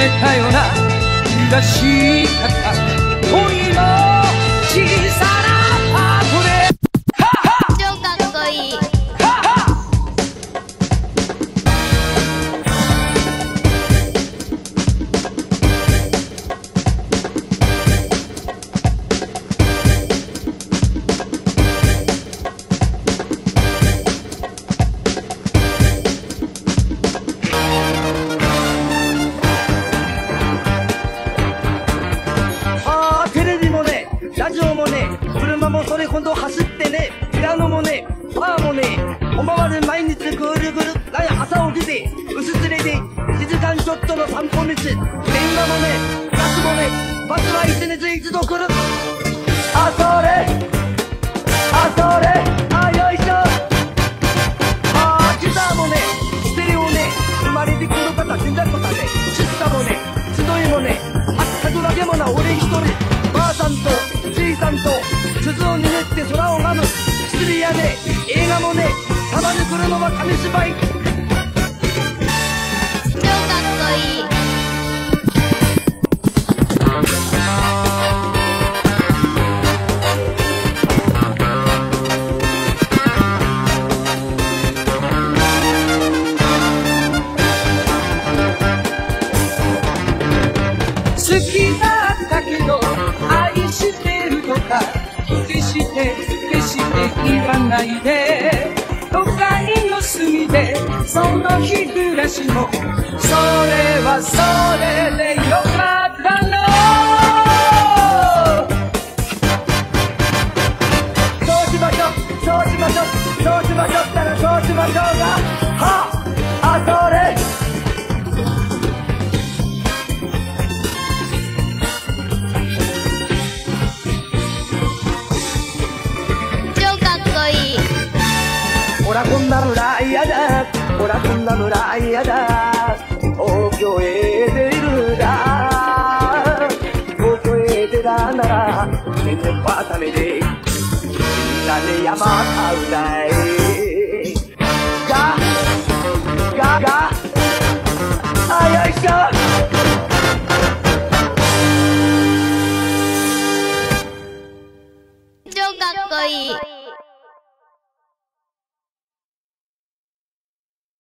めたような出し方恋の小さなパートで超かっこいい。 ラジオもね、車もそれほど走ってね、ピアノもね、バーもね、おまわる毎日ぐるぐる、朝起きて、薄連れで、1時間ちょっとの散歩道、電話もね、ガスもね、バスは1日一度来る。あ、それ、あ、それ、あ、よいしょ。あ、ギターもね、ステレオね、生まれてくる方、死んだ方ね、シスタもね、集いもね、全くだけもな、俺一人、ばあさんと、じいさんと鈴を握って空を拝む薬屋で映画もねたまに来るのは紙芝居。 超かっこいい。 好きだったけど愛してるとか決して言わないで都会の隅でその日暮らしもそれはそれでよかったの。そうしましょうそうしましょうそうしましょうったらそうしましょうがはあそれほらこんな村嫌だほらこんな村嫌だ東京へ出るだ東京へ出たなら天然バタメでみんなで山買うだいがあよいしょ超かっこいい。